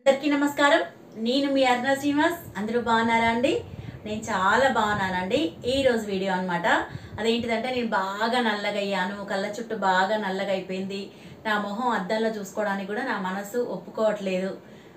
అందరికీ నమస్కారం. నేను మీ అరుణ శ్రీనివాస్. అందరూ బాగున్నారా అండి? నేను చాలా బాగున్నానండి. ఈ రోజు వీడియో అన్నమాట. అదేంటిదంటే నేను బాగా నల్లగా అయ్యాను, కళ్ళ చుట్టూ బాగా నల్లగా అయిపోయింది. నా మొహం అద్దంలో చూసుకోవడానికి కూడా నా మనసు ఒప్పుకోవట్లేదు.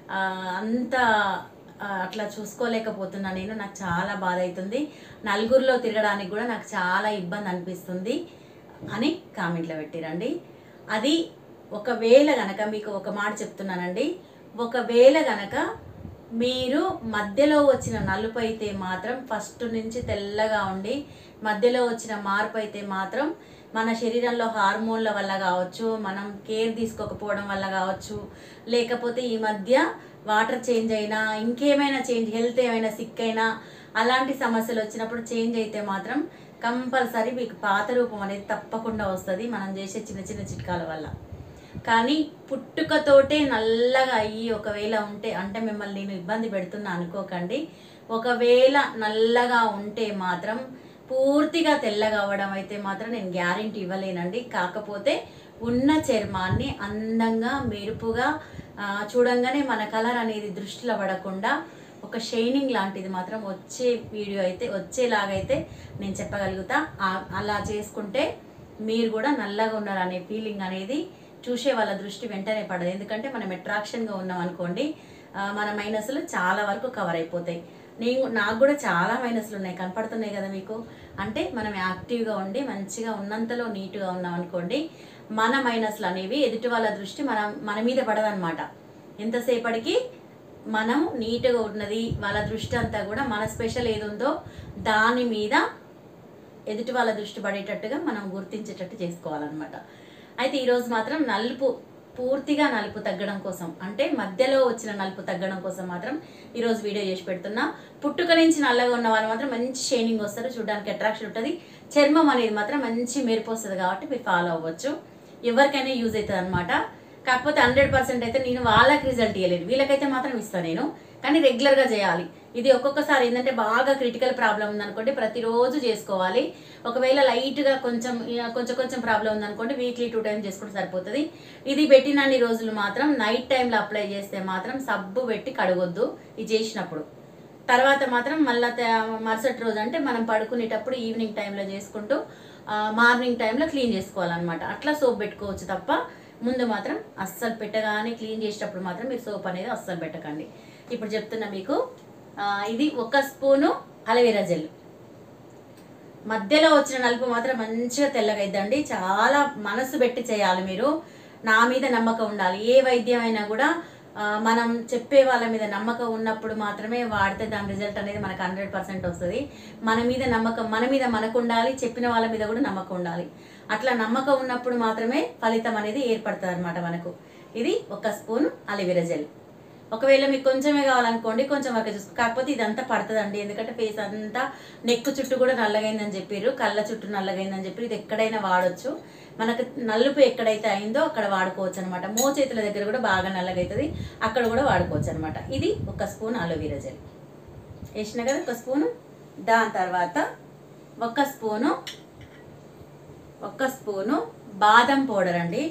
అంత అట్లా చూసుకోలేకపోతున్నా నేను. నాకు చాలా బాధ అవుతుంది. నలుగురిలో తిరగడానికి కూడా నాకు చాలా ఇబ్బంది అనిపిస్తుంది అని కామెంట్లో పెట్టిరండి. అది ఒకవేళ గనక మీకు ఒక మాట చెప్తున్నానండి, ఒకవేళ గనక మీరు మధ్యలో వచ్చిన నలుపు అయితే మాత్రం ఫస్ట్ నుంచి తెల్లగా ఉండి మధ్యలో వచ్చిన మార్పు అయితే మాత్రం మన శరీరంలో హార్మోన్ల వల్ల కావచ్చు, మనం కేర్ తీసుకోకపోవడం వల్ల కావచ్చు, లేకపోతే ఈ మధ్య వాటర్ చేంజ్ అయినా ఇంకేమైనా చేంజ్, హెల్త్ ఏమైనా సిక్ అయినా అలాంటి సమస్యలు వచ్చినప్పుడు చేంజ్ అయితే మాత్రం కంపల్సరీ మీకు పాత రూపం అనేది తప్పకుండా వస్తుంది మనం చేసే చిన్న చిన్న చిట్కాల వల్ల. కానీ పుట్టుకతోటే నల్లగా అయ్యి ఒకవేళ ఉంటే, అంటే మిమ్మల్ని నేను ఇబ్బంది పెడుతున్నా అనుకోకండి, ఒకవేళ నల్లగా ఉంటే మాత్రం పూర్తిగా తెల్లగా అవ్వడం అయితే మాత్రం నేను గ్యారెంటీ ఇవ్వలేనండి. కాకపోతే ఉన్న చర్మాన్ని అందంగా మెరుపుగా చూడంగానే మన కలర్ అనేది దృష్టిలో పడకుండా ఒక షైనింగ్ లాంటిది మాత్రం వచ్చే వీడియో అయితే వచ్చేలాగైతే నేను చెప్పగలుగుతా. అలా చేసుకుంటే మీరు కూడా నల్లగా ఉన్నారనే ఫీలింగ్ అనేది చూసే వాళ్ళ దృష్టి వెంటనే పడదు. ఎందుకంటే మనం అట్రాక్షన్గా ఉన్నాం అనుకోండి, మన మైనస్లు చాలా వరకు కవర్ అయిపోతాయి. నాకు కూడా చాలా మైనస్లు ఉన్నాయి, కనపడుతున్నాయి కదా మీకు. అంటే మనం యాక్టివ్గా ఉండి మంచిగా ఉన్నంతలో నీట్గా ఉన్నాం అనుకోండి, మన మైనస్లు అనేవి ఎదుటి వాళ్ళ దృష్టి మన మీద పడదన్నమాట. ఎంతసేపటికి మనం నీట్గా ఉన్నది వాళ్ళ దృష్టి అంతా కూడా మన స్పెషల్ ఏది ఉందో దాని మీద ఎదుటి వాళ్ళ దృష్టి పడేటట్టుగా మనం గుర్తించేటట్టు చేసుకోవాలన్నమాట. అయితే ఈరోజు మాత్రం నలుపు, పూర్తిగా నలుపు తగ్గడం కోసం, అంటే మధ్యలో వచ్చిన నలుపు తగ్గడం కోసం మాత్రం ఈరోజు వీడియో చేసి పెడుతున్నా. పుట్టుక నుంచి నల్లగా ఉన్న వాళ్ళు మాత్రం మంచి షైనింగ్ వస్తారు, చూడడానికి అట్రాక్షన్ ఉంటుంది, చర్మం అనేది మాత్రం మంచి మెరుపు వస్తుంది. కాబట్టి మీరు ఫాలో అవ్వచ్చు, ఎవరికైనా యూజ్ అవుతుంది అనమాట. కాకపోతే 100% అయితే నేను వాళ్ళకి రిజల్ట్ ఇవ్వలేదు, వీళ్ళకైతే మాత్రం ఇస్తాను నేను. కానీ రెగ్యులర్గా చేయాలి. ఇది ఒక్కొక్కసారి ఏంటంటే బాగా క్రిటికల్ ప్రాబ్లం ఉందనుకోండి ప్రతిరోజు చేసుకోవాలి. ఒకవేళ లైట్గా కొంచెం ప్రాబ్లం ఉందనుకోండి వీక్లీ 2 times చేసుకుంటే సరిపోతుంది. ఇది పెట్టినన్ని రోజులు మాత్రం నైట్ టైంలో అప్లై చేస్తే మాత్రం సబ్బు పెట్టి కడగొద్దు ఇది చేసినప్పుడు. తర్వాత మాత్రం మళ్ళీ మరుసటి రోజు అంటే మనం పడుకునేటప్పుడు ఈవినింగ్ టైంలో చేసుకుంటూ మార్నింగ్ టైంలో క్లీన్ చేసుకోవాలన్నమాట. అట్లా సోప్ పెట్టుకోవచ్చు తప్ప ముందు మాత్రం అస్సలు పెట్టగానే క్లీన్ చేసేటప్పుడు మాత్రం మీరు సోప్ అనేది అస్సలు పెట్టకండి. ఇప్పుడు చెప్తున్నా మీకు, ఇది 1 స్పూను అలోవెరా జెల్. మధ్యలో వచ్చిన నలుపు మాత్రం మంచిగా తెల్లగా అయిద్దండి. చాలా మనసు పెట్టి చేయాలి మీరు. నా మీద నమ్మకం ఉండాలి. ఏ వైద్యం అయినా కూడా మనం చెప్పే వాళ్ళ మీద నమ్మకం ఉన్నప్పుడు మాత్రమే వాడితే దాని రిజల్ట్ అనేది మనకు 100% వస్తుంది. మన మీద నమ్మకం, మన మీద మనకు ఉండాలి, చెప్పిన వాళ్ళ మీద కూడా నమ్మకం ఉండాలి. అట్లా నమ్మకం ఉన్నప్పుడు మాత్రమే ఫలితం అనేది ఏర్పడుతుంది అనమాట మనకు. ఇది 1 స్పూన్ అలోవెరా జెల్. ఒకవేళ మీకు కొంచెమే కావాలనుకోండి, కొంచెం వరకు చూసుకో. కాకపోతే ఇదంతా పడుతుందండి, ఎందుకంటే ఫేస్ అంతా నెక్ చుట్టూ కూడా నల్లగైందని చెప్పారు, కళ్ళ చుట్టూ నల్లగైందని చెప్పారు. ఇది ఎక్కడైనా వాడచ్చు, మనకు నలుపు ఎక్కడైతే అయిందో అక్కడ వాడుకోవచ్చు అనమాట. మోచేతుల దగ్గర కూడా బాగా నల్లగైతుంది, అక్కడ కూడా వాడుకోవచ్చు అనమాట. ఇది 1 స్పూన్ అలోవెరా జెల్ వేసిన కదా, 1 స్పూను. దాని తర్వాత 1 స్పూను బాదం పౌడర్ అండి.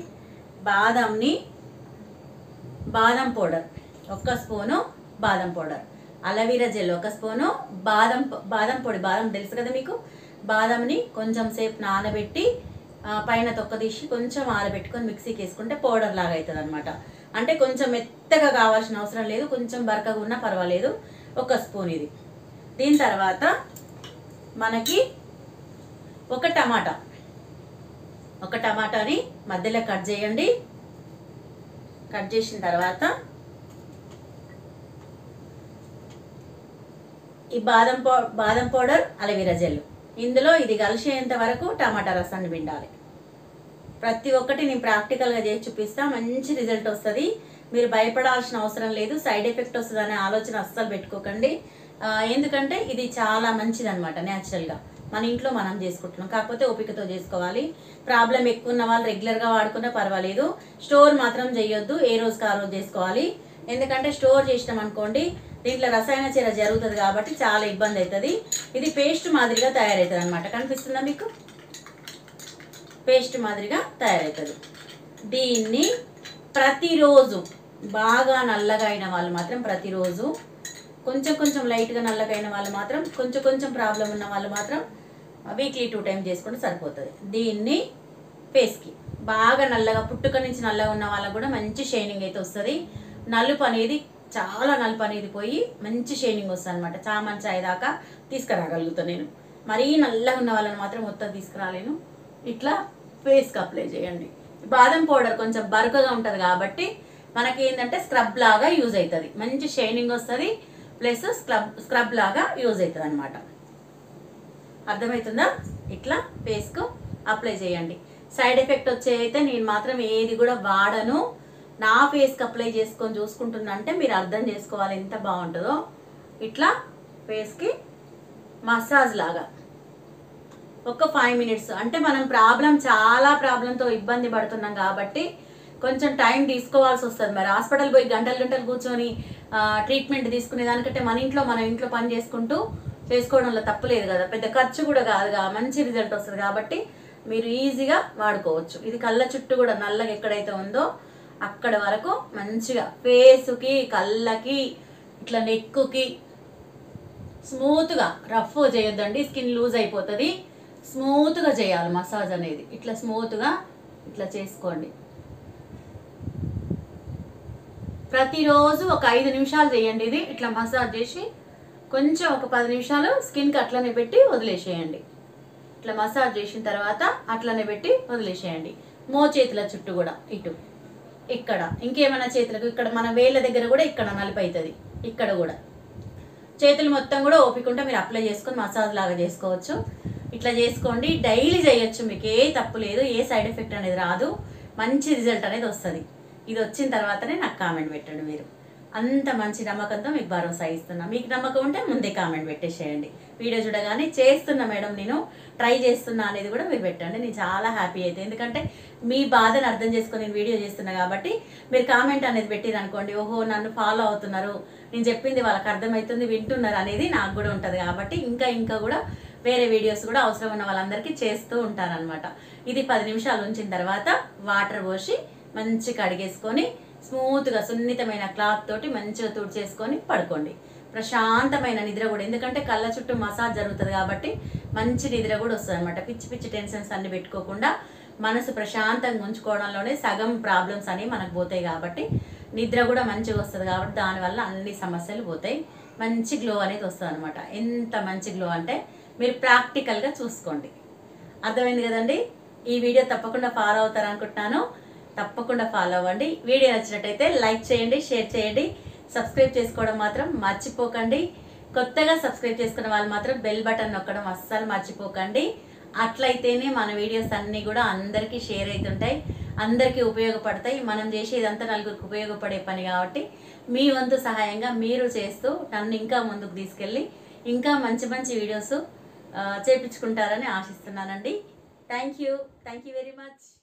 బాదం పౌడర్ 1 స్పూను బాదం పౌడర్, అలోవెరా జెల్ 1 స్పూను, బాదం పొడి. బాదం తెలుసు కదా మీకు. బాదంని కొంచెం సేపు నానబెట్టి పైన తొక్క తీసి కొంచెం ఆరబెట్టుకొని మిక్సీకి వేసుకుంటే పౌడర్ లాగా అవుతుంది అనమాట. అంటే కొంచెం మెత్తగా కావాల్సిన అవసరం లేదు, కొంచెం బరకగా ఉన్నా పర్వాలేదు. 1 స్పూన్ ఇది. దీని తర్వాత మనకి ఒక టమాటాని మధ్యలో కట్ చేయండి. కట్ చేసిన తర్వాత ఈ బాదం పౌడర్, అలోవెరా జెల్, ఇందులో ఇది కలిసేంత వరకు టమాటా రసాన్ని పిండాలి. ప్రతి ఒక్కటి నేను ప్రాక్టికల్గా చేసి చూపిస్తా, మంచి రిజల్ట్ వస్తుంది. మీరు భయపడాల్సిన అవసరం లేదు, సైడ్ ఎఫెక్ట్ వస్తుంది అనే ఆలోచన అస్సలు పెట్టుకోకండి. ఎందుకంటే ఇది చాలా మంచిది అనమాట. న్యాచురల్గా మన ఇంట్లో మనం చేసుకుంటున్నాం, కాకపోతే ఓపికతో చేసుకోవాలి. ప్రాబ్లం ఎక్కువ ఉన్న వాళ్ళు రెగ్యులర్గా వాడుకున్నా పర్వాలేదు. స్టోర్ మాత్రం చేయొద్దు, ఏ రోజుకి ఆ రోజు చేసుకోవాలి. ఎందుకంటే స్టోర్ చేసినాం అనుకోండి దీంట్లో రసాయన చర్య జరుగుతుంది కాబట్టి చాలా ఇబ్బంది అవుతుంది. ఇది పేస్ట్ మాదిరిగా తయారవుతుంది అనమాట. కనిపిస్తుందా మీకు? పేస్ట్ మాదిరిగా తయారవుతుంది. దీన్ని ప్రతిరోజు బాగా నల్లగా అయిన వాళ్ళు మాత్రం ప్రతిరోజు, కొంచెం కొంచెం లైట్గా నల్లగా అయిన వాళ్ళు మాత్రం, కొంచెం కొంచెం ప్రాబ్లం ఉన్న వాళ్ళు మాత్రం వీక్లీ 2 టైమ్స్ చేసుకుంటే సరిపోతుంది. దీన్ని ఫేస్కి బాగా నల్లగా, పుట్టుక నుంచి నల్లగా ఉన్న వాళ్ళకు కూడా మంచి షైనింగ్ అయితే వస్తుంది. నలుపు అనేది, చాలా నలుపు అనేది పోయి మంచి షైనింగ్ వస్తుంది అనమాట. చామన్ చాయ్ దాకా తీసుకురాగలుగుతాను నేను. మరీ నల్లగా ఉన్న వాళ్ళని మాత్రం మొత్తం తీసుకురాలేను. ఇట్లా ఫేస్కి అప్లై చేయండి. బాదం పౌడర్ కొంచెం బరుకగా ఉంటుంది కాబట్టి మనకి ఏంటంటే స్క్రబ్ లాగా యూజ్ అవుతుంది, మంచి షైనింగ్ వస్తుంది, ప్లస్ స్క్రబ్ లాగా యూజ్ అవుతుంది అనమాట. అర్థమవుతుందా? ఇట్లా ఫేస్కు అప్లై చేయండి. సైడ్ ఎఫెక్ట్ వచ్చే అయితే నేను మాత్రం ఏది కూడా వాడను. నా ఫేస్కి అప్లై చేసుకొని చూసుకుంటున్నా అంటే మీరు అర్థం చేసుకోవాలి ఎంత బాగుంటుందో. ఇట్లా ఫేస్కి మసాజ్ లాగా ఒక 5 మినిట్స్. అంటే మనం చాలా ప్రాబ్లంతో ఇబ్బంది పడుతున్నాం కాబట్టి కొంచెం టైం తీసుకోవాల్సి వస్తుంది. మరి హాస్పిటల్ పోయి గంటలు కూర్చొని ట్రీట్మెంట్ తీసుకునే దానికంటే మన ఇంట్లో పని చేసుకుంటూ చేసుకోవడంలో తప్పులేదు కదా, పెద్ద ఖర్చు కూడా కాదుగా, మంచి రిజల్ట్ వస్తుంది. కాబట్టి మీరు ఈజీగా వాడుకోవచ్చు. ఇది కళ్ళ చుట్టూ కూడా నల్లగా ఎక్కడైతే ఉందో అక్కడ వరకు మంచిగా ఫేస్కి, కళ్ళకి, ఇట్లా నెక్కుకి స్మూత్గా, రఫ్ చేయొద్దండి, స్కిన్ లూజ్ అయిపోతుంది. స్మూత్గా చేయాలి మసాజ్ అనేది. ఇట్లా స్మూత్గా ఇట్లా చేసుకోండి. ప్రతిరోజు ఒక 5 నిమిషాలు చేయండి. ఇది ఇట్లా మసాజ్ చేసి కొంచెం ఒక 10 నిమిషాలు స్కిన్కి అట్లనే పెట్టి వదిలేసేయండి. ఇట్లా మసాజ్ చేసిన తర్వాత అట్లనే పెట్టి వదిలేసేయండి. చేతుల చుట్టూ కూడా, ఇటు ఇక్కడ ఇంకేమైనా చేతులకు, ఇక్కడ మన వేళ్ళ దగ్గర కూడా ఇక్కడ నలుపు అవుతుంది. ఇక్కడ కూడా చేతులు మొత్తం కూడా ఓపికంటే మీరు అప్లై చేసుకొని మసాజ్ లాగా చేసుకోవచ్చు. ఇట్లా చేసుకోండి. డైలీ చేయొచ్చు, మీకు ఏ తప్పు లేదు, ఏ సైడ్ ఎఫెక్ట్ అనేది రాదు, మంచి రిజల్ట్ అనేది వస్తుంది. ఇది వచ్చిన తర్వాతనే నాకు కామెంట్ పెట్టండి. మీరు అంత మంచి నమ్మకంతో మీకు భరోసా ఇస్తున్నా. మీకు నమ్మకం ఉంటే ముందే కామెంట్ పెట్టేసేయండి. వీడియో చూడగానే చేస్తున్నా మేడం, నేను ట్రై చేస్తున్నా అనేది కూడా మీరు పెట్టండి. నేను చాలా హ్యాపీ అయితే, ఎందుకంటే మీ బాధను అర్థం చేసుకొని నేను వీడియో చేస్తున్నా కాబట్టి మీరు కామెంట్ అనేది పెట్టిరనుకోండి, ఓహో నన్ను ఫాలో అవుతున్నారు, నేను చెప్పింది వాళ్ళకి అర్థమవుతుంది, వింటున్నారు అనేది నాకు కూడా ఉంటుంది. కాబట్టి ఇంకా కూడా వేరే వీడియోస్ కూడా అవసరం ఉన్న వాళ్ళందరికీ చేస్తూ ఉంటారనమాట. ఇది 10 నిమిషాలు ఉంచిన తర్వాత వాటర్ పోసి మంచిగా కడిగేసుకొని స్మూత్గా సున్నితమైన క్లాత్ తోటి మంచిగా తుడిచేసుకొని పడుకోండి. ప్రశాంతమైన నిద్ర కూడా, ఎందుకంటే కళ్ళ చుట్టూ మసాజ్ జరుగుతుంది కాబట్టి మంచి నిద్ర కూడా వస్తుంది అనమాట. పిచ్చి టెన్షన్స్ అన్ని పెట్టుకోకుండా మనసు ప్రశాంతంగా ఉంచుకోవడంలోనే సగం ప్రాబ్లమ్స్ అనేవి మనకు పోతాయి. కాబట్టి నిద్ర కూడా మంచిగా వస్తుంది కాబట్టి దానివల్ల అన్ని సమస్యలు పోతాయి. మంచి గ్లో అనేది వస్తుంది అనమాట. ఎంత మంచి గ్లో అంటే మీరు ప్రాక్టికల్గా చూసుకోండి. అర్థమైంది కదండి? ఈ వీడియో తప్పకుండా ఫాలో అవుతారనుకుంటున్నాను. తప్పకుండా ఫాలో అవ్వండి. వీడియో నచ్చినట్టయితే లైక్ చేయండి, షేర్ చేయండి, సబ్స్క్రైబ్ చేసుకోవడం మాత్రం మర్చిపోకండి. కొత్తగా సబ్స్క్రైబ్ చేసుకున్న వాళ్ళు మాత్రం బెల్ బటన్ నొక్కడం అస్సలు మర్చిపోకండి. అట్లయితేనే మన వీడియోస్ అన్నీ కూడా అందరికీ షేర్ అవుతుంటాయి, అందరికీ ఉపయోగపడతాయి. మనం చేసేదంతా నలుగురికి ఉపయోగపడే పని కాబట్టి మీ వంతు సహాయంగా మీరు చేస్తూ నన్ను ఇంకా ముందుకు తీసుకెళ్ళి ఇంకా మంచి వీడియోస్ చేయించుకుంటారని ఆశిస్తున్నానండి. Thank you very much.